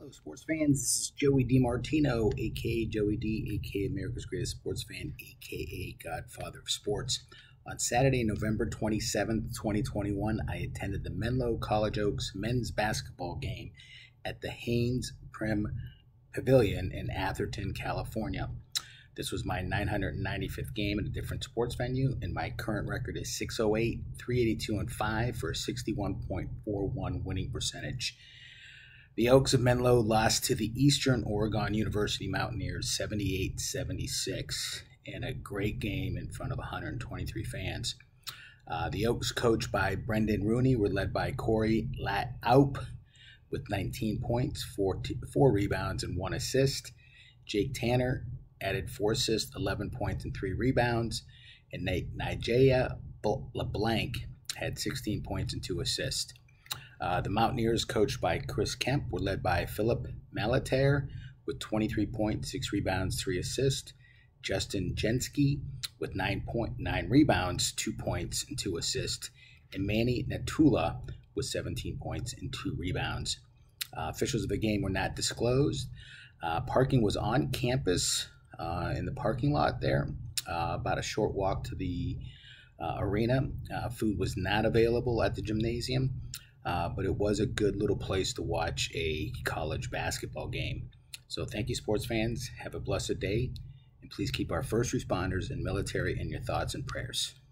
Hello, sports fans. This is Joey DiMartino, aka Joey D, aka America's Greatest Sports Fan, aka Godfather of Sports. On Saturday, November 27th, 2021, I attended the Menlo College Oaks men's basketball game at the Haynes Prim Pavilion in Atherton, California. This was my 995th game at a different sports venue, and my current record is 608, 382, and 5 for a 61.41 winning percentage. The Oaks of Menlo lost to the Eastern Oregon University Mountaineers 78-76 in a great game in front of 123 fans. The Oaks, coached by Brendan Rooney, were led by Corey Lat-Aup with 19 points, 4 rebounds, and 1 assist. Jake Tanner added 4 assists, 11 points, and 3 rebounds. And Nigella LeBlanc had 16 points and 2 assists. The Mountaineers, coached by Chris Kemp, were led by Philip Malater with 23 points, 6 rebounds, 3 assists. Justin Jensky with 9 rebounds, 2 points, and 2 assists. And Manny Natula with 17 points and 2 rebounds. Officials of the game were not disclosed. Parking was on campus in the parking lot there, about a short walk to the arena. Food was not available at the gymnasium. But it was a good little place to watch a college basketball game. So thank you, sports fans. Have a blessed day. And please keep our first responders and military in your thoughts and prayers.